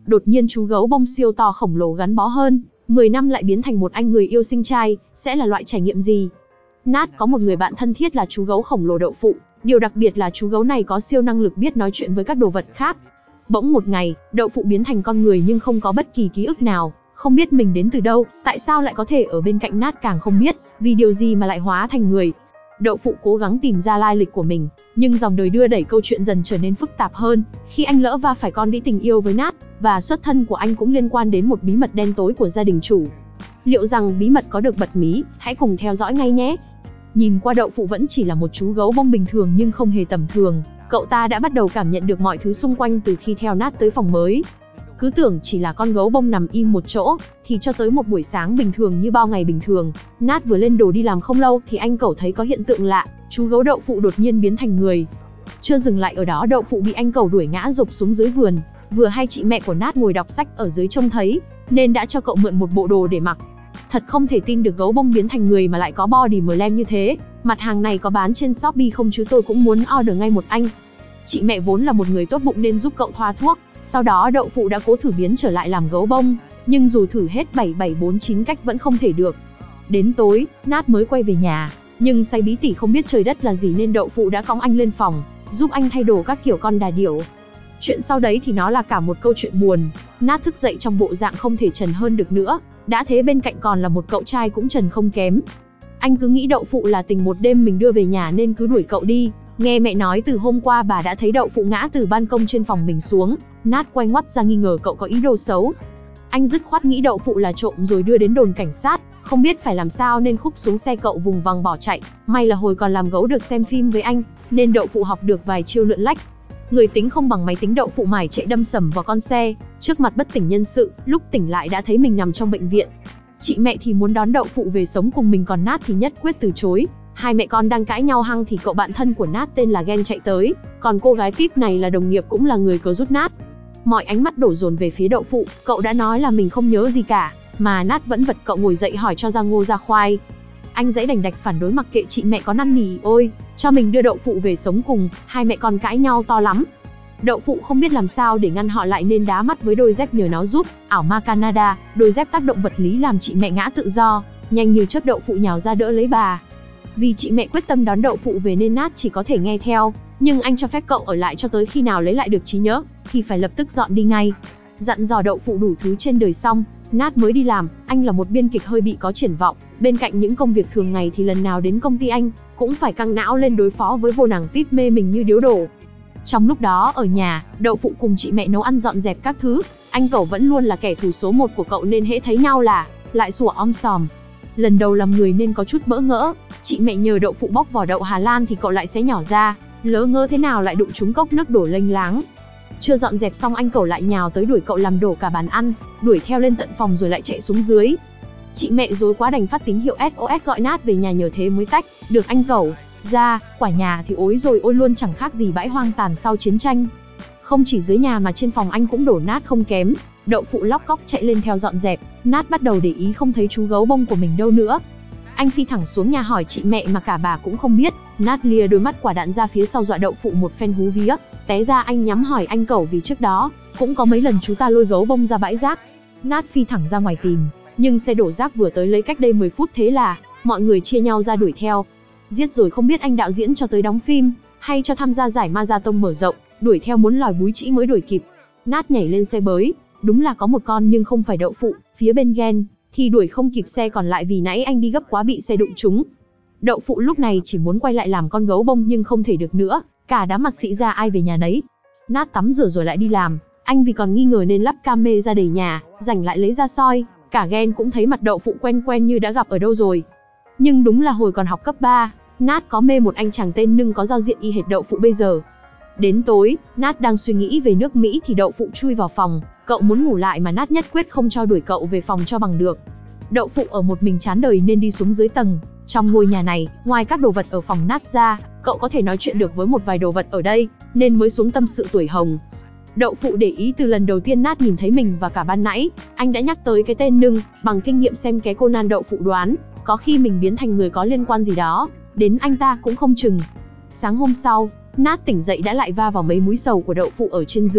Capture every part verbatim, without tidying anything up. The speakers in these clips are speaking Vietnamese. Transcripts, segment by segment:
đột nhiên chú gấu bông siêu to khổng lồ gắn bó hơn mười năm lại biến thành một anh người yêu sinh trai, sẽ là loại trải nghiệm gì? Nat có một người bạn thân thiết là chú gấu khổng lồ đậu phụ, điều đặc biệt là chú gấu này có siêu năng lực biết nói chuyện với các đồ vật khác. Bỗng một ngày, đậu phụ biến thành con người nhưng không có bất kỳ ký ức nào, không biết mình đến từ đâu, tại sao lại có thể ở bên cạnh Nat càng không biết, vì điều gì mà lại hóa thành người. Đậu phụ cố gắng tìm ra lai lịch của mình, nhưng dòng đời đưa đẩy câu chuyện dần trở nên phức tạp hơn, khi anh lỡ va phải con đĩ tình yêu với Nat, và xuất thân của anh cũng liên quan đến một bí mật đen tối của gia đình chủ. Liệu rằng bí mật có được bật mí, hãy cùng theo dõi ngay nhé. Nhìn qua đậu phụ vẫn chỉ là một chú gấu bông bình thường nhưng không hề tầm thường, cậu ta đã bắt đầu cảm nhận được mọi thứ xung quanh từ khi theo Nat tới phòng mới. Cứ tưởng chỉ là con gấu bông nằm im một chỗ, thì cho tới một buổi sáng bình thường như bao ngày bình thường, Nat vừa lên đồ đi làm không lâu thì anh cẩu thấy có hiện tượng lạ, chú gấu đậu phụ đột nhiên biến thành người. Chưa dừng lại ở đó, đậu phụ bị anh cẩu đuổi ngã rụp xuống dưới vườn, vừa hay chị mẹ của Nat ngồi đọc sách ở dưới trông thấy, nên đã cho cậu mượn một bộ đồ để mặc. Thật không thể tin được gấu bông biến thành người mà lại có body slam như thế, mặt hàng này có bán trên Shopee không chứ tôi cũng muốn order ngay một anh. Chị mẹ vốn là một người tốt bụng nên giúp cậu thoa thuốc. Sau đó đậu phụ đã cố thử biến trở lại làm gấu bông, nhưng dù thử hết bảy bảy bốn chín cách vẫn không thể được. Đến tối, Nat mới quay về nhà, nhưng say bí tỉ không biết trời đất là gì nên đậu phụ đã cõng anh lên phòng, giúp anh thay đồ các kiểu con đà điểu. Chuyện sau đấy thì nó là cả một câu chuyện buồn. Nat thức dậy trong bộ dạng không thể trần hơn được nữa, đã thế bên cạnh còn là một cậu trai cũng trần không kém. Anh cứ nghĩ đậu phụ là tình một đêm mình đưa về nhà nên cứ đuổi cậu đi. Nghe mẹ nói từ hôm qua bà đã thấy đậu phụ ngã từ ban công trên phòng mình xuống, Nat quay ngoắt ra nghi ngờ cậu có ý đồ xấu. Anh dứt khoát nghĩ đậu phụ là trộm rồi đưa đến đồn cảnh sát, không biết phải làm sao nên khúc xuống xe cậu vùng vằng bỏ chạy. May là hồi còn làm gấu được xem phim với anh, nên đậu phụ học được vài chiêu lượn lách. Người tính không bằng máy tính, đậu phụ mải chạy đâm sầm vào con xe, trước mặt bất tỉnh nhân sự, lúc tỉnh lại đã thấy mình nằm trong bệnh viện. Chị mẹ thì muốn đón đậu phụ về sống cùng mình, còn Nat thì nhất quyết từ chối. Hai mẹ con đang cãi nhau hăng thì cậu bạn thân của Nat tên là Gen chạy tới, còn cô gái Pip này là đồng nghiệp cũng là người cờ giúp Nat. Mọi ánh mắt đổ dồn về phía đậu phụ, cậu đã nói là mình không nhớ gì cả, mà Nat vẫn vật cậu ngồi dậy hỏi cho ra ngô ra khoai. Anh giãy đành đạch phản đối mặc kệ chị mẹ có năn nỉ ôi, cho mình đưa đậu phụ về sống cùng, hai mẹ con cãi nhau to lắm. Đậu phụ không biết làm sao để ngăn họ lại nên đá mắt với đôi dép nhờ nó giúp, ảo ma Canada, đôi dép tác động vật lý làm chị mẹ ngã tự do, nhanh như chớp đậu phụ nhào ra đỡ lấy bà. Vì chị mẹ quyết tâm đón đậu phụ về nên Nat chỉ có thể nghe theo, nhưng anh cho phép cậu ở lại cho tới khi nào lấy lại được trí nhớ, thì phải lập tức dọn đi ngay. Dặn dò đậu phụ đủ thứ trên đời xong, Nat mới đi làm. Anh là một biên kịch hơi bị có triển vọng, bên cạnh những công việc thường ngày thì lần nào đến công ty anh cũng phải căng não lên đối phó với vô nàng Pip mê mình như điếu đổ. Trong lúc đó ở nhà, đậu phụ cùng chị mẹ nấu ăn dọn dẹp các thứ, anh cậu vẫn luôn là kẻ thù số một của cậu nên hễ thấy nhau là lại sủa om sòm. Lần đầu làm người nên có chút bỡ ngỡ, chị mẹ nhờ đậu phụ bóc vỏ đậu Hà Lan thì cậu lại xé nhỏ ra, lỡ ngơ thế nào lại đụng trúng cốc nước đổ lênh láng. Chưa dọn dẹp xong anh cậu lại nhào tới đuổi cậu làm đổ cả bàn ăn, đuổi theo lên tận phòng rồi lại chạy xuống dưới. Chị mẹ rối quá đành phát tín hiệu ét o ét gọi Nat về nhà, nhờ thế mới tách được anh cậu ra. Quả nhà thì ối rồi ôi luôn, chẳng khác gì bãi hoang tàn sau chiến tranh. Không chỉ dưới nhà mà trên phòng anh cũng đổ nát không kém. Đậu phụ lóc cóc chạy lên theo dọn dẹp, Nat bắt đầu để ý không thấy chú gấu bông của mình đâu nữa. Anh phi thẳng xuống nhà hỏi chị mẹ mà cả bà cũng không biết. Nat lia đôi mắt quả đạn ra phía sau dọa đậu phụ một phen hú vía. Té ra anh nhắm hỏi anh cẩu vì trước đó cũng có mấy lần chú ta lôi gấu bông ra bãi rác. Nat phi thẳng ra ngoài tìm, nhưng xe đổ rác vừa tới lấy cách đây mười phút, thế là mọi người chia nhau ra đuổi theo. Giết rồi không biết anh đạo diễn cho tới đóng phim hay cho tham gia giải marathon mở rộng, đuổi theo muốn lòi búi trĩ mới đuổi kịp. Nat nhảy lên xe bới, đúng là có một con nhưng không phải đậu phụ. Phía bên Gen thì đuổi không kịp xe còn lại vì nãy anh đi gấp quá bị xe đụng trúng. Đậu phụ lúc này chỉ muốn quay lại làm con gấu bông nhưng không thể được nữa, cả đám mặt sĩ ra ai về nhà nấy. Nat tắm rửa rồi lại đi làm, anh vì còn nghi ngờ nên lắp camera ra đầy nhà, rảnh lại lấy ra soi. Cả Gen cũng thấy mặt đậu phụ quen quen như đã gặp ở đâu rồi. Nhưng đúng là hồi còn học cấp ba, Nat có mê một anh chàng tên Nưng có giao diện y hệt đậu phụ bây giờ. Đến tối, Nat đang suy nghĩ về nước Mỹ thì đậu phụ chui vào phòng. Cậu muốn ngủ lại mà Nat nhất quyết không cho đuổi cậu về phòng cho bằng được. Đậu phụ ở một mình chán đời nên đi xuống dưới tầng. Trong ngôi nhà này, ngoài các đồ vật ở phòng Nat ra, cậu có thể nói chuyện được với một vài đồ vật ở đây, nên mới xuống tâm sự tuổi hồng. Đậu phụ để ý từ lần đầu tiên Nat nhìn thấy mình và cả ban nãy, anh đã nhắc tới cái tên Nưng, bằng kinh nghiệm xem ké Conan đậu phụ đoán, có khi mình biến thành người có liên quan gì đó đến anh ta cũng không chừng. Sáng hôm sau, Nat tỉnh dậy đã lại va vào mấy múi sầu của đậu phụ ở trên giường.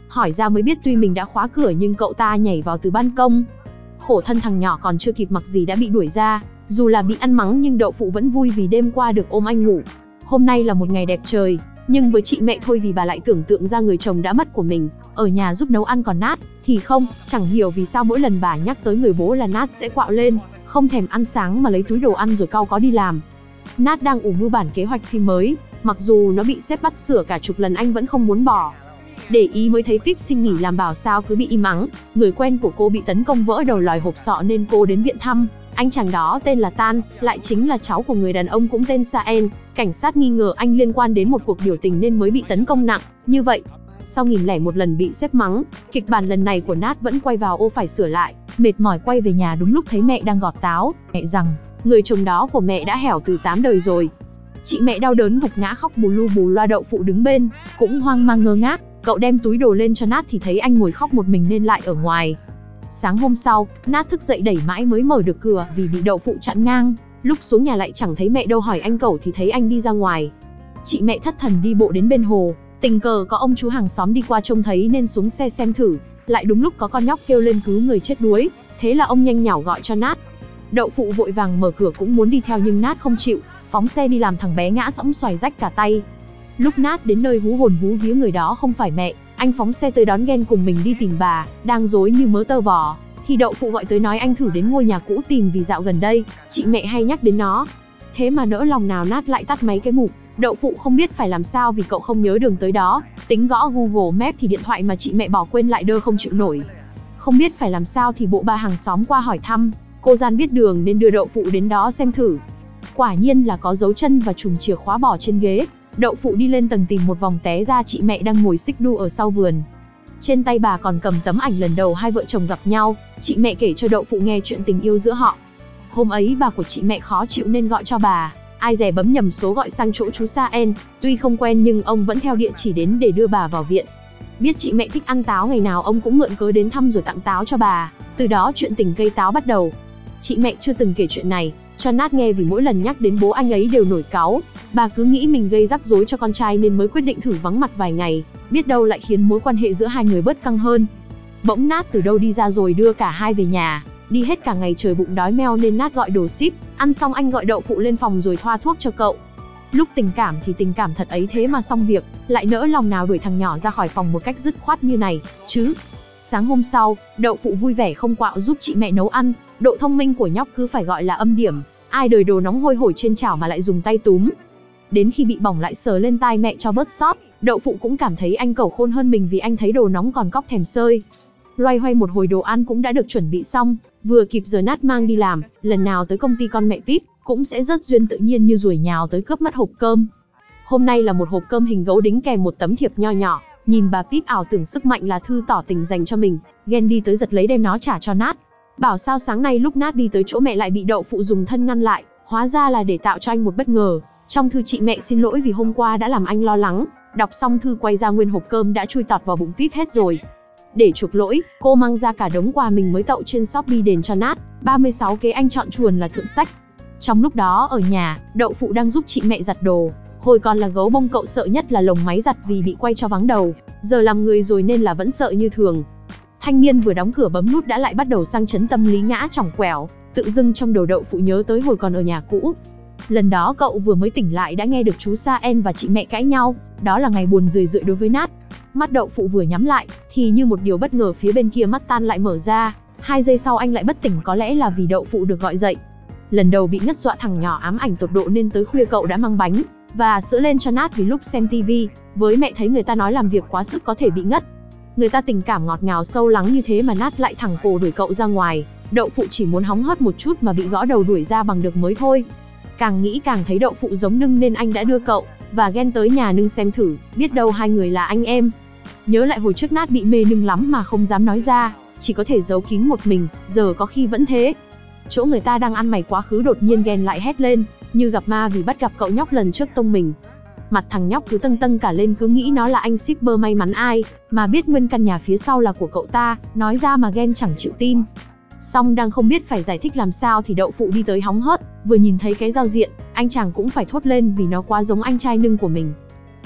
hỏi ra mới biết tuy mình đã khóa cửa nhưng cậu ta nhảy vào từ ban công. Khổ thân thằng nhỏ còn chưa kịp mặc gì đã bị đuổi ra, dù là bị ăn mắng nhưng Đậu Phụ vẫn vui vì đêm qua được ôm anh ngủ. Hôm nay là một ngày đẹp trời, nhưng với chị mẹ thôi vì bà lại tưởng tượng ra người chồng đã mất của mình, ở nhà giúp nấu ăn còn Nát, thì không, chẳng hiểu vì sao mỗi lần bà nhắc tới người bố là Nát sẽ quạo lên, không thèm ăn sáng mà lấy túi đồ ăn rồi cau có đi làm. Nát đang ủ mưu bản kế hoạch phim mới, mặc dù nó bị sếp bắt sửa cả chục lần anh vẫn không muốn bỏ. Để ý mới thấy Pip xin nghỉ làm bảo sao cứ bị im ắng, người quen của cô bị tấn công vỡ đầu lòi hộp sọ nên cô đến viện thăm. Anh chàng đó tên là Tan, lại chính là cháu của người đàn ông cũng tên Saen. Cảnh sát nghi ngờ anh liên quan đến một cuộc biểu tình nên mới bị tấn công nặng như vậy. Sau nghìn lẻ một lần bị sếp mắng, kịch bản lần này của Nát vẫn quay vào ô phải sửa lại. Mệt mỏi quay về nhà đúng lúc thấy mẹ đang gọt táo, mẹ rằng người chồng đó của mẹ đã hẻo từ tám đời rồi. Chị mẹ đau đớn gục ngã khóc bù lu bù loa. Đậu Phụ đứng bên cũng hoang mang ngơ ngác. Cậu đem túi đồ lên cho Nát thì thấy anh ngồi khóc một mình nên lại ở ngoài. Sáng hôm sau, Nát thức dậy đẩy mãi mới mở được cửa vì bị Đậu Phụ chặn ngang. Lúc xuống nhà lại chẳng thấy mẹ đâu, hỏi anh cẩu thì thấy anh đi ra ngoài. Chị mẹ thất thần đi bộ đến bên hồ, tình cờ có ông chú hàng xóm đi qua trông thấy nên xuống xe xem thử. Lại đúng lúc có con nhóc kêu lên cứu người chết đuối, thế là ông nhanh nhảu gọi cho Nát. Đậu Phụ vội vàng mở cửa cũng muốn đi theo nhưng Nát không chịu, phóng xe đi làm thằng bé ngã sõng xoài rách cả tay. Lúc Nát đến nơi hú hồn hú vía người đó không phải mẹ, anh phóng xe tới đón ghen cùng mình đi tìm bà, đang rối như mớ tơ vò. Thì Đậu Phụ gọi tới nói anh thử đến ngôi nhà cũ tìm vì dạo gần đây, chị mẹ hay nhắc đến nó. Thế mà nỡ lòng nào Nát lại tắt máy cái mục. Đậu Phụ không biết phải làm sao vì cậu không nhớ đường tới đó, tính gõ Google Maps thì điện thoại mà chị mẹ bỏ quên lại đơ không chịu nổi. Không biết phải làm sao thì bộ bà hàng xóm qua hỏi thăm, cô gian biết đường nên đưa Đậu Phụ đến đó xem thử. Quả nhiên là có dấu chân và chùm chìa khóa bỏ trên ghế. Đậu Phụ đi lên tầng tìm một vòng té ra chị mẹ đang ngồi xích đu ở sau vườn. Trên tay bà còn cầm tấm ảnh lần đầu hai vợ chồng gặp nhau, chị mẹ kể cho Đậu Phụ nghe chuyện tình yêu giữa họ. Hôm ấy bà của chị mẹ khó chịu nên gọi cho bà, ai dè bấm nhầm số gọi sang chỗ chú Saen, tuy không quen nhưng ông vẫn theo địa chỉ đến để đưa bà vào viện. Biết chị mẹ thích ăn táo, ngày nào ông cũng mượn cớ đến thăm rồi tặng táo cho bà, từ đó chuyện tình cây táo bắt đầu. Chị mẹ chưa từng kể chuyện này cho Nát nghe vì mỗi lần nhắc đến bố anh ấy đều nổi cáu. Bà cứ nghĩ mình gây rắc rối cho con trai nên mới quyết định thử vắng mặt vài ngày, biết đâu lại khiến mối quan hệ giữa hai người bớt căng hơn. Bỗng Nát từ đâu đi ra rồi đưa cả hai về nhà, đi hết cả ngày trời bụng đói meo nên Nát gọi đồ ship, ăn xong anh gọi Đậu Phụ lên phòng rồi thoa thuốc cho cậu. Lúc tình cảm thì tình cảm thật ấy, thế mà xong việc, lại nỡ lòng nào đuổi thằng nhỏ ra khỏi phòng một cách dứt khoát như này, chứ. Sáng hôm sau, Đậu Phụ vui vẻ không quạo giúp chị mẹ nấu ăn, độ thông minh của nhóc cứ phải gọi là âm điểm, ai đời đồ nóng hôi hổi trên chảo mà lại dùng tay túm. Đến khi bị bỏng lại sờ lên tai mẹ cho bớt sót, Đậu Phụ cũng cảm thấy anh cẩu khôn hơn mình vì anh thấy đồ nóng còn cóc thèm sơi. Loay hoay một hồi đồ ăn cũng đã được chuẩn bị xong, vừa kịp giờ Nát mang đi làm, lần nào tới công ty con mẹ Pip cũng sẽ rất duyên tự nhiên như ruồi nhào tới cướp mất hộp cơm. Hôm nay là một hộp cơm hình gấu đính kèm một tấm thiệp nho nhỏ, nhìn bà Pip ảo tưởng sức mạnh là thư tỏ tình dành cho mình, ghen đi tới giật lấy đem nó trả cho Nát. Bảo sao sáng nay lúc Nát đi tới chỗ mẹ lại bị Đậu Phụ dùng thân ngăn lại, hóa ra là để tạo cho anh một bất ngờ. Trong thư chị mẹ xin lỗi vì hôm qua đã làm anh lo lắng, đọc xong thư quay ra nguyên hộp cơm đã chui tọt vào bụng Pip hết rồi. Để chuộc lỗi, cô mang ra cả đống quà mình mới tậu trên Shopee đền cho Nát, ba mươi sáu kế anh chọn chuồn là thượng sách. Trong lúc đó ở nhà, Đậu Phụ đang giúp chị mẹ giặt đồ. Hồi còn là gấu bông cậu sợ nhất là lồng máy giặt vì bị quay cho vắng đầu, giờ làm người rồi nên là vẫn sợ như thường. Thanh niên vừa đóng cửa bấm nút đã lại bắt đầu sang chấn tâm lý ngã chỏng quẻo, tự dưng trong đầu Đậu Phụ nhớ tới hồi còn ở nhà cũ. Lần đó cậu vừa mới tỉnh lại đã nghe được chú Saen và chị mẹ cãi nhau, đó là ngày buồn rười rượi đối với Nát. Mắt Đậu Phụ vừa nhắm lại, thì như một điều bất ngờ phía bên kia mắt Tan lại mở ra, hai giây sau anh lại bất tỉnh, có lẽ là vì Đậu Phụ được gọi dậy. Lần đầu bị ngất dọa thằng nhỏ ám ảnh tột độ nên tới khuya cậu đã mang bánh và sữa lên cho Nát vì lúc xem tivi, với mẹ thấy người ta nói làm việc quá sức có thể bị ngất. Người ta tình cảm ngọt ngào sâu lắng như thế mà Nát lại thẳng cổ đuổi cậu ra ngoài. Đậu Phụ chỉ muốn hóng hớt một chút mà bị gõ đầu đuổi ra bằng được mới thôi. Càng nghĩ càng thấy Đậu Phụ giống nưng nên anh đã đưa cậu và ghen tới nhà nưng xem thử, biết đâu hai người là anh em. Nhớ lại hồi trước Nát bị mê nưng lắm mà không dám nói ra, chỉ có thể giấu kín một mình, giờ có khi vẫn thế. Chỗ người ta đang ăn mày quá khứ đột nhiên ghen lại hét lên, như gặp ma vì bắt gặp cậu nhóc lần trước tông mình. Mặt thằng nhóc cứ tâng tâng cả lên, cứ nghĩ nó là anh shipper may mắn ai, mà biết nguyên căn nhà phía sau là của cậu ta, nói ra mà ghen chẳng chịu tin. Xong đang không biết phải giải thích làm sao thì Đậu Phụ đi tới hóng hớt, vừa nhìn thấy cái giao diện, anh chàng cũng phải thốt lên vì nó quá giống anh trai nưng của mình.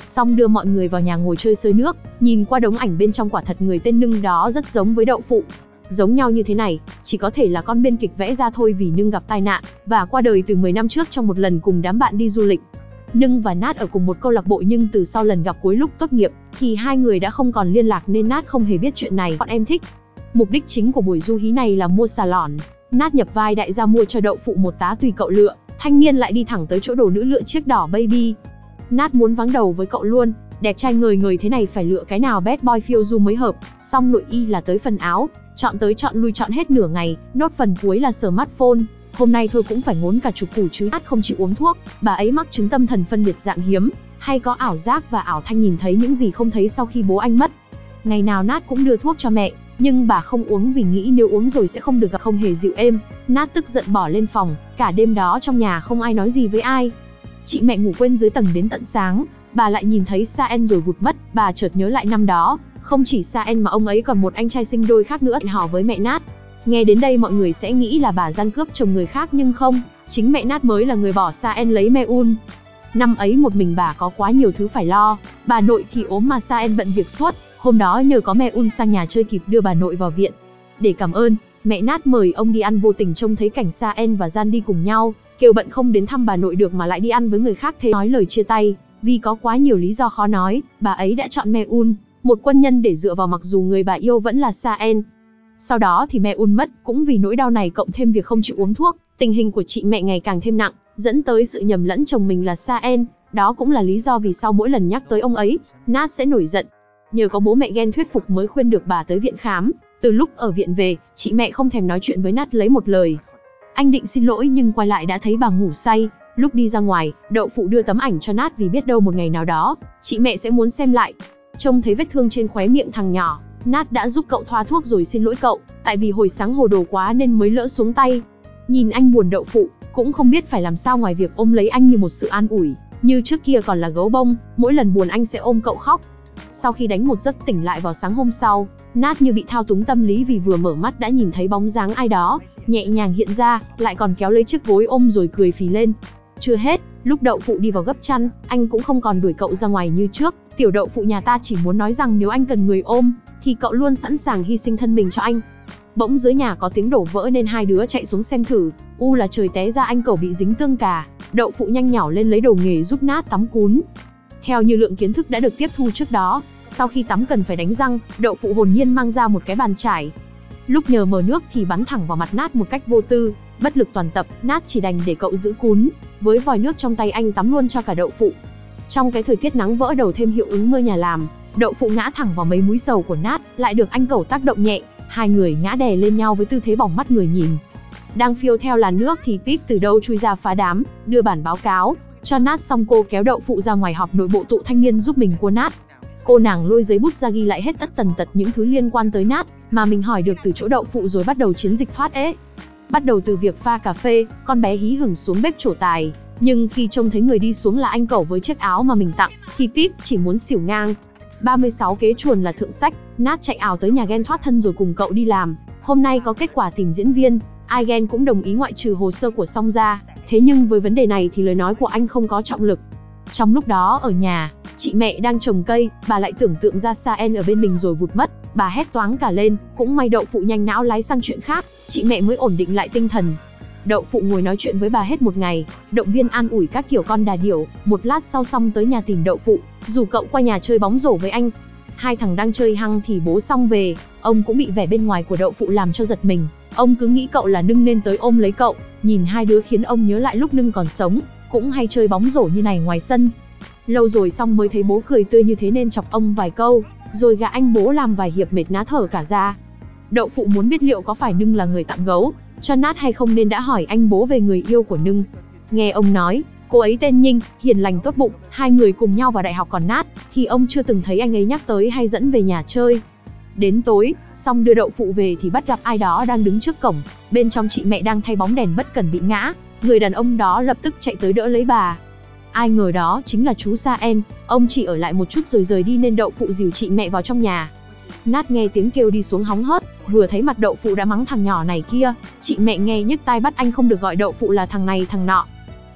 xong đưa mọi người vào nhà ngồi chơi sơi nước. Nhìn qua đống ảnh bên trong, quả thật người tên Nưng đó rất giống với Đậu Phụ. Giống nhau như thế này, chỉ có thể là con biên kịch vẽ ra thôi, vì Nưng gặp tai nạn và qua đời từ mười năm trước trong một lần cùng đám bạn đi du lịch. Nưng và Nát ở cùng một câu lạc bộ, nhưng từ sau lần gặp cuối lúc tốt nghiệp thì hai người đã không còn liên lạc, nên Nát không hề biết chuyện này. Bọn em thích. Mục đích chính của buổi du hí này là mua xà lòn. Nát nhập vai đại gia mua cho Đậu Phụ một tá tùy cậu lựa. Thanh niên lại đi thẳng tới chỗ đồ nữ lựa chiếc đỏ baby. Nát muốn vắng đầu với cậu luôn. Đẹp trai ngời ngời thế này phải lựa cái nào bad boy phiêu du mới hợp. Xong nội y là tới phần áo, chọn tới chọn lui chọn hết nửa ngày, nốt phần cuối là smartphone. Hôm nay thôi cũng phải ngốn cả chục củ chứ. Nát không chịu uống thuốc, bà ấy mắc chứng tâm thần phân liệt dạng hiếm, hay có ảo giác và ảo thanh, nhìn thấy những gì không thấy sau khi bố anh mất. Ngày nào Nát cũng đưa thuốc cho mẹ, nhưng bà không uống vì nghĩ nếu uống rồi sẽ không được gặp, không hề dịu êm. Nát tức giận bỏ lên phòng, cả đêm đó trong nhà không ai nói gì với ai. Chị mẹ ngủ quên dưới tầng đến tận sáng, bà lại nhìn thấy Saen rồi vụt mất. Bà chợt nhớ lại năm đó, không chỉ Saen mà ông ấy còn một anh trai sinh đôi khác nữa. Hẹn hò với mẹ Nát. Nghe đến đây mọi người sẽ nghĩ là bà gian cướp chồng người khác, nhưng không, chính mẹ Nát mới là người bỏ Saen lấy Meun. Năm ấy một mình bà có quá nhiều thứ phải lo, bà nội thì ốm mà Saen bận việc suốt. Hôm đó nhờ có Meun sang nhà chơi kịp đưa bà nội vào viện. Để cảm ơn, mẹ Nát mời ông đi ăn, vô tình trông thấy cảnh Saen và Gian đi cùng nhau, kêu bận không đến thăm bà nội được mà lại đi ăn với người khác, thế nói lời chia tay. Vì có quá nhiều lý do khó nói, bà ấy đã chọn Meun, một quân nhân để dựa vào, mặc dù người bà yêu vẫn là Saen. Sau đó thì Meun mất, cũng vì nỗi đau này cộng thêm việc không chịu uống thuốc, tình hình của chị mẹ ngày càng thêm nặng, dẫn tới sự nhầm lẫn chồng mình là Saen. Đó cũng là lý do vì sau mỗi lần nhắc tới ông ấy, Nát sẽ nổi giận. Nhờ có bố mẹ ghen thuyết phục mới khuyên được bà tới viện khám. Từ lúc ở viện về, chị mẹ không thèm nói chuyện với Nát lấy một lời. Anh định xin lỗi nhưng quay lại đã thấy bà ngủ say. Lúc đi ra ngoài, Đậu Phụ đưa tấm ảnh cho Nát vì biết đâu một ngày nào đó, chị mẹ sẽ muốn xem lại. Trông thấy vết thương trên khóe miệng thằng nhỏ, Nát đã giúp cậu thoa thuốc rồi xin lỗi cậu, tại vì hồi sáng hồ đồ quá nên mới lỡ xuống tay. Nhìn anh buồn, Đậu Phụ cũng không biết phải làm sao ngoài việc ôm lấy anh như một sự an ủi. Như trước kia còn là gấu bông, mỗi lần buồn anh sẽ ôm cậu khóc. Sau khi đánh một giấc tỉnh lại vào sáng hôm sau, Nát như bị thao túng tâm lý vì vừa mở mắt đã nhìn thấy bóng dáng ai đó nhẹ nhàng hiện ra, lại còn kéo lấy chiếc gối ôm rồi cười phì lên. Chưa hết, lúc Đậu Phụ đi vào gấp chăn, anh cũng không còn đuổi cậu ra ngoài như trước. Tiểu Đậu Phụ nhà ta chỉ muốn nói rằng nếu anh cần người ôm, thì cậu luôn sẵn sàng hy sinh thân mình cho anh. Bỗng dưới nhà có tiếng đổ vỡ nên hai đứa chạy xuống xem thử. U là trời, té ra anh cẩu bị dính tương cà. Đậu Phụ nhanh nhảu lên lấy đồ nghề giúp Nát tắm cún. Theo như lượng kiến thức đã được tiếp thu trước đó, sau khi tắm cần phải đánh răng, Đậu Phụ hồn nhiên mang ra một cái bàn chải. Lúc nhờ mở nước thì bắn thẳng vào mặt Nát một cách vô tư, bất lực toàn tập. Nát chỉ đành để cậu giữ cún, với vòi nước trong tay anh tắm luôn cho cả Đậu Phụ. Trong cái thời tiết nắng vỡ đầu thêm hiệu ứng mưa nhà làm, Đậu Phụ ngã thẳng vào mấy múi sầu của Nát, lại được anh cẩu tác động nhẹ, hai người ngã đè lên nhau với tư thế bỏng mắt người nhìn. Đang phiêu theo làn nước thì Pip từ đâu chui ra phá đám, đưa bản báo cáo cho Nát, xong cô kéo Đậu Phụ ra ngoài họp nội bộ tụ thanh niên giúp mình cua Nát. Cô nàng lôi giấy bút ra ghi lại hết tất tần tật những thứ liên quan tới Nát mà mình hỏi được từ chỗ Đậu Phụ, rồi bắt đầu chiến dịch thoát ế. Bắt đầu từ việc pha cà phê, con bé hí hửng xuống bếp trổ tài, nhưng khi trông thấy người đi xuống là anh cẩu với chiếc áo mà mình tặng, thì Pip chỉ muốn xỉu ngang. ba mươi sáu kế chuồn là thượng sách, Nát chạy ào tới nhà ghen thoát thân rồi cùng cậu đi làm. Hôm nay có kết quả tìm diễn viên, ai ghen cũng đồng ý ngoại trừ hồ sơ của Song ra. Thế nhưng với vấn đề này thì lời nói của anh không có trọng lực. Trong lúc đó ở nhà, chị mẹ đang trồng cây, bà lại tưởng tượng ra Saen ở bên mình rồi vụt mất. Bà hét toáng cả lên, cũng may Đậu Phụ nhanh não lái sang chuyện khác, chị mẹ mới ổn định lại tinh thần. Đậu Phụ ngồi nói chuyện với bà hết một ngày, động viên an ủi các kiểu con đà điểu. Một lát sau xong tới nhà tìm Đậu Phụ, rủ cậu qua nhà chơi bóng rổ với anh. Hai thằng đang chơi hăng thì bố Song về, ông cũng bị vẻ bên ngoài của Đậu Phụ làm cho giật mình. Ông cứ nghĩ cậu là Nưng nên tới ôm lấy cậu, nhìn hai đứa khiến ông nhớ lại lúc Nưng còn sống, cũng hay chơi bóng rổ như này ngoài sân. Lâu rồi Song mới thấy bố cười tươi như thế nên chọc ông vài câu, rồi gã anh bố làm vài hiệp mệt ná thở cả ra. Đậu Phụ muốn biết liệu có phải Nưng là người tặng gấu cho Nát hay không nên đã hỏi anh bố về người yêu của Nưng. Nghe ông nói, cô ấy tên Nhinh, hiền lành tốt bụng, hai người cùng nhau vào đại học, còn Nát thì ông chưa từng thấy anh ấy nhắc tới hay dẫn về nhà chơi. Đến tối, Song đưa Đậu Phụ về thì bắt gặp ai đó đang đứng trước cổng, bên trong chị mẹ đang thay bóng đèn bất cẩn bị ngã, người đàn ông đó lập tức chạy tới đỡ lấy bà. Ai ngờ đó chính là chú Saen, ông chỉ ở lại một chút rồi rời đi nên Đậu Phụ dìu chị mẹ vào trong nhà. Nát nghe tiếng kêu đi xuống hóng hớt, vừa thấy mặt Đậu Phụ đã mắng thằng nhỏ này kia, chị mẹ nghe nhức tai bắt anh không được gọi Đậu Phụ là thằng này thằng nọ.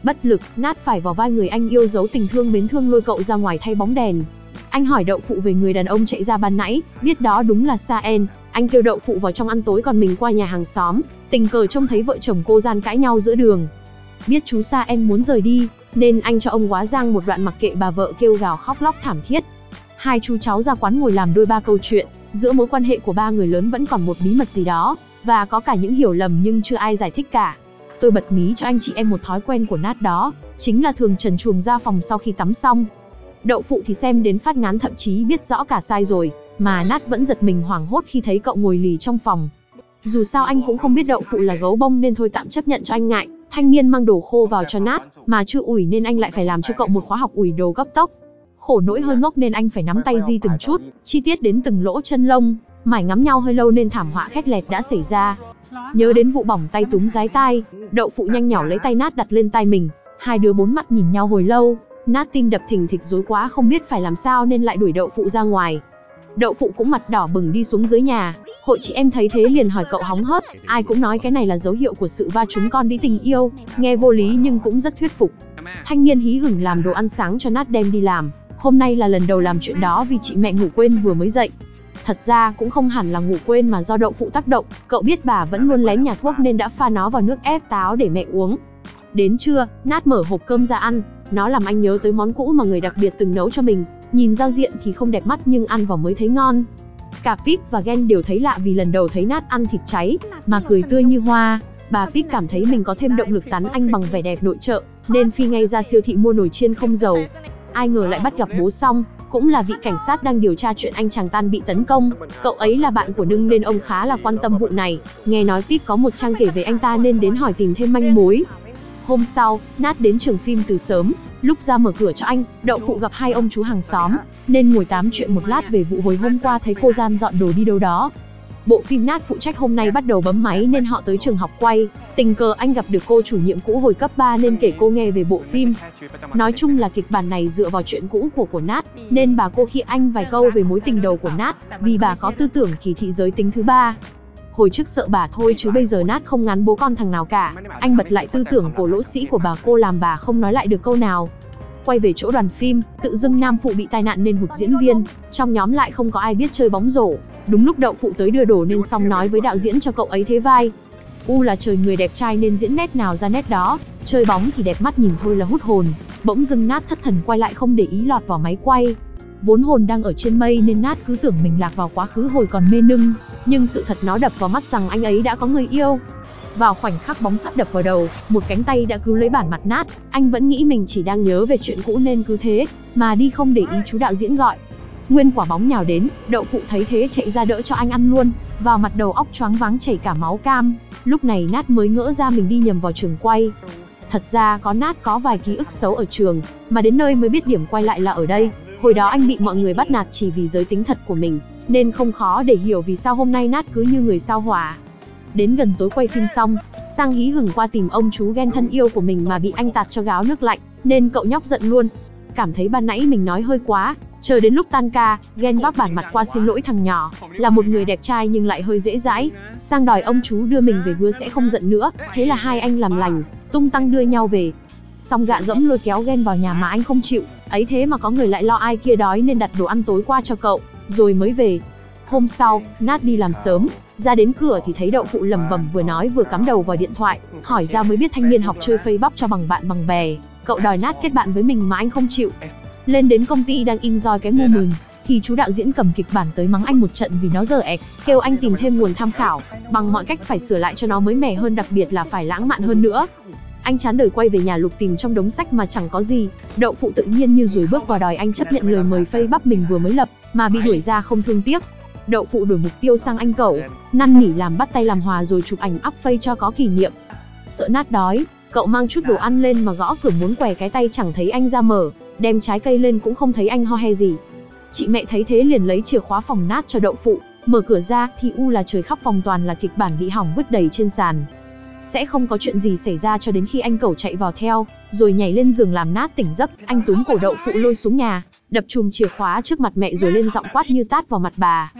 Bất lực, Nát phải vào vai người anh yêu dấu tình thương mến thương lôi cậu ra ngoài thay bóng đèn. Anh hỏi Đậu Phụ về người đàn ông chạy ra ban nãy, biết đó đúng là Sa En. Anh kêu Đậu Phụ vào trong ăn tối còn mình qua nhà hàng xóm, tình cờ trông thấy vợ chồng cô gian cãi nhau giữa đường. Biết chú Sa En muốn rời đi, nên anh cho ông Góa Giang một đoạn mặc kệ bà vợ kêu gào khóc lóc thảm thiết. Hai chú cháu ra quán ngồi làm đôi ba câu chuyện, giữa mối quan hệ của ba người lớn vẫn còn một bí mật gì đó, và có cả những hiểu lầm nhưng chưa ai giải thích cả. Tôi bật mí cho anh chị em một thói quen của Nát đó, chính là thường trần truồng ra phòng sau khi tắm xong. Đậu Phụ thì xem đến phát ngán, thậm chí biết rõ cả sai rồi, mà Nát vẫn giật mình hoảng hốt khi thấy cậu ngồi lì trong phòng. Dù sao anh cũng không biết Đậu Phụ là gấu bông nên thôi tạm chấp nhận cho anh ngại. Thanh niên mang đồ khô vào cho Nát, mà chưa ủi nên anh lại phải làm cho cậu một khóa học ủi đồ cấp tốc. Khổ nỗi hơi ngốc nên anh phải nắm tay di từng chút, chi tiết đến từng lỗ chân lông, mải ngắm nhau hơi lâu nên thảm họa khét lẹt đã xảy ra. Nhớ đến vụ bỏng tay túm dái tai, Đậu Phụ nhanh nhỏ lấy tay Nát đặt lên tai mình, hai đứa bốn mắt nhìn nhau hồi lâu. Nát tim đập thình thịch rối quá không biết phải làm sao nên lại đuổi Đậu Phụ ra ngoài. Đậu Phụ cũng mặt đỏ bừng đi xuống dưới nhà. Hội chị em thấy thế liền hỏi cậu hóng hớt, ai cũng nói cái này là dấu hiệu của sự va chúng con đi tình yêu, nghe vô lý nhưng cũng rất thuyết phục. Thanh niên hí hửng làm đồ ăn sáng cho Nát đem đi làm. Hôm nay là lần đầu làm chuyện đó vì chị mẹ ngủ quên vừa mới dậy. Thật ra cũng không hẳn là ngủ quên mà do Đậu Phụ tác động, cậu biết bà vẫn luôn lén nhà thuốc nên đã pha nó vào nước ép táo để mẹ uống. Đến trưa, Nát mở hộp cơm ra ăn, nó làm anh nhớ tới món cũ mà người đặc biệt từng nấu cho mình. Nhìn giao diện thì không đẹp mắt nhưng ăn vào mới thấy ngon. Cả Pip và Gen đều thấy lạ vì lần đầu thấy Nát ăn thịt cháy, mà cười tươi như hoa. Bà Pip cảm thấy mình có thêm động lực tán anh bằng vẻ đẹp nội trợ, nên phi ngay ra siêu thị mua nồi chiên không dầu. Ai ngờ lại bắt gặp bố Song, cũng là vị cảnh sát đang điều tra chuyện anh chàng Tan bị tấn công. Cậu ấy là bạn của Nưng nên ông khá là quan tâm vụ này. Nghe nói Pip có một trang kể về anh ta nên đến hỏi tìm thêm manh mối. Hôm sau, Nát đến trường phim từ sớm. Lúc ra mở cửa cho anh, Đậu Phụ gặp hai ông chú hàng xóm, nên ngồi tám chuyện một lát về vụ hồi hôm qua thấy cô gian dọn đồ đi đâu đó. Bộ phim Nát phụ trách hôm nay bắt đầu bấm máy nên họ tới trường học quay. Tình cờ anh gặp được cô chủ nhiệm cũ hồi cấp ba nên kể cô nghe về bộ phim. Nói chung là kịch bản này dựa vào chuyện cũ của của Nát, nên bà cô khi anh vài câu về mối tình đầu của Nát, vì bà có tư tưởng kỳ thị giới tính thứ ba. Hồi trước sợ bà thôi chứ bây giờ Nát không ngán bố con thằng nào cả. Anh bật lại tư tưởng cổ lỗ sĩ của bà cô làm bà không nói lại được câu nào. Quay về chỗ đoàn phim, tự dưng nam phụ bị tai nạn nên hụt diễn viên. Trong nhóm lại không có ai biết chơi bóng rổ. Đúng lúc Đậu Phụ tới đưa đồ nên Song nói với đạo diễn cho cậu ấy thế vai. U là trời người đẹp trai nên diễn nét nào ra nét đó. Chơi bóng thì đẹp mắt nhìn thôi là hút hồn. Bỗng dưng Nát thất thần quay lại không để ý lọt vào máy quay. Vốn hồn đang ở trên mây nên Nát cứ tưởng mình lạc vào quá khứ hồi còn mê Nưng. Nhưng sự thật nó đập vào mắt rằng anh ấy đã có người yêu. Vào khoảnh khắc bóng sắt đập vào đầu, một cánh tay đã cứu lấy bản mặt Nát. Anh vẫn nghĩ mình chỉ đang nhớ về chuyện cũ nên cứ thế mà đi không để ý chú đạo diễn gọi. Nguyên quả bóng nhào đến, Đậu Phụ thấy thế chạy ra đỡ cho anh ăn luôn. Vào mặt đầu óc choáng váng chảy cả máu cam. Lúc này Nát mới ngỡ ra mình đi nhầm vào trường quay. Thật ra có Nát có vài ký ức xấu ở trường, mà đến nơi mới biết điểm quay lại là ở đây. Hồi đó anh bị mọi người bắt nạt chỉ vì giới tính thật của mình, nên không khó để hiểu vì sao hôm nay Nát cứ như người sao hỏa. Đến gần tối quay phim xong, Sang hí hửng qua tìm ông chú Gen thân yêu của mình mà bị anh tạt cho gáo nước lạnh, nên cậu nhóc giận luôn. Cảm thấy ban nãy mình nói hơi quá, chờ đến lúc tan ca, Gen vác bản mặt qua xin lỗi thằng nhỏ, là một người đẹp trai nhưng lại hơi dễ dãi. Sang đòi ông chú đưa mình về hứa sẽ không giận nữa, thế là hai anh làm lành, tung tăng đưa nhau về. Xong gạ gẫm lôi kéo Gen vào nhà mà anh không chịu, ấy thế mà có người lại lo ai kia đói nên đặt đồ ăn tối qua cho cậu, rồi mới về. Hôm sau, Nát đi làm sớm, ra đến cửa thì thấy Đậu Phụ lẩm bẩm vừa nói vừa cắm đầu vào điện thoại, hỏi ra mới biết thanh niên học chơi Facebook cho bằng bạn bằng bè, cậu đòi Nát kết bạn với mình mà anh không chịu. Lên đến công ty đang enjoy cái mô mừng, thì chú đạo diễn cầm kịch bản tới mắng anh một trận vì nó dở ẹc, kêu anh tìm thêm nguồn tham khảo, bằng mọi cách phải sửa lại cho nó mới mẻ hơn, đặc biệt là phải lãng mạn hơn nữa. Anh chán đời quay về nhà lục tìm trong đống sách mà chẳng có gì. Đậu Phụ tự nhiên như ruồi bước vào đòi anh chấp nhận lời mời Facebook mình vừa mới lập, mà bị đuổi ra không thương tiếc. Đậu Phụ đổi mục tiêu sang anh cậu, năn nỉ làm bắt tay làm hòa rồi chụp ảnh up face cho có kỷ niệm. Sợ Nát đói, cậu mang chút đồ ăn lên mà gõ cửa muốn què cái tay chẳng thấy anh ra mở, đem trái cây lên cũng không thấy anh ho he gì. Chị mẹ thấy thế liền lấy chìa khóa phòng Nát cho Đậu Phụ, mở cửa ra thì u là trời khắp phòng toàn là kịch bản bị hỏng vứt đầy trên sàn. Sẽ không có chuyện gì xảy ra cho đến khi anh cẩu chạy vào theo, rồi nhảy lên giường làm Nát tỉnh giấc. Anh túm cổ Đậu Phụ lôi xuống nhà, đập chùm chìa khóa trước mặt mẹ rồi lên giọng quát như tát vào mặt bà.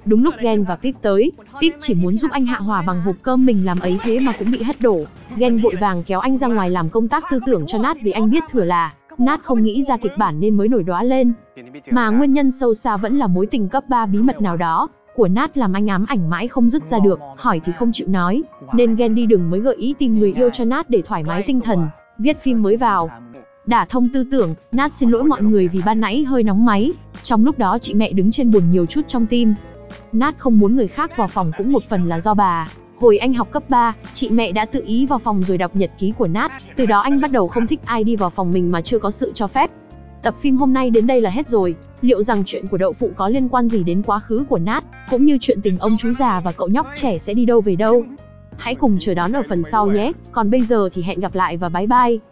Đúng lúc Gen và Pip tới, Pip chỉ muốn giúp anh hạ hỏa bằng hộp cơm mình làm ấy thế mà cũng bị hất đổ. Gen vội vàng kéo anh ra ngoài làm công tác tư tưởng cho Nat vì anh biết thừa là Nat không nghĩ ra kịch bản nên mới nổi đoá lên. Mà nguyên nhân sâu xa vẫn là mối tình cấp ba bí mật nào đó của Nat làm anh ám ảnh mãi không dứt ra được, hỏi thì không chịu nói. Nên Gen đi đường mới gợi ý tìm người yêu cho Nat để thoải mái tinh thần, viết phim mới vào. Đả thông tư tưởng, Nat xin lỗi mọi người vì ban nãy hơi nóng máy. Trong lúc đó chị mẹ đứng trên buồn nhiều chút trong tim. Nat không muốn người khác vào phòng cũng một phần là do bà. Hồi anh học cấp ba, chị mẹ đã tự ý vào phòng rồi đọc nhật ký của Nat. Từ đó anh bắt đầu không thích ai đi vào phòng mình mà chưa có sự cho phép. Tập phim hôm nay đến đây là hết rồi. Liệu rằng chuyện của đậu phụ có liên quan gì đến quá khứ của Nat, cũng như chuyện tình ông chú già và cậu nhóc trẻ sẽ đi đâu về đâu? Hãy cùng chờ đón ở phần sau nhé. Còn bây giờ thì hẹn gặp lại và bye bye.